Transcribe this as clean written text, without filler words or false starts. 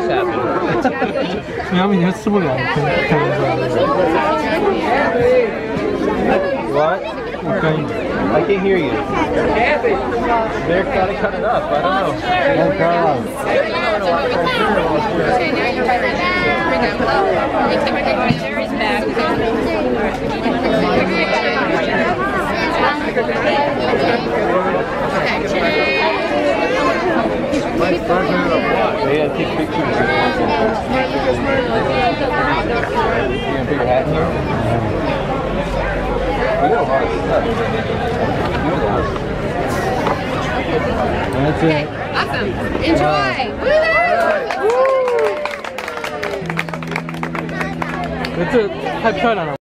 this happen? 苗米你会吃不了，可能。 What? I can't hear you. They're gotta cut it up. I don't know. Oh God. Yeah, take pictures. You gonna put your hat here? We got a lot of stuff. That's it. Okay, awesome. Enjoy. Woo! 这太漂亮了。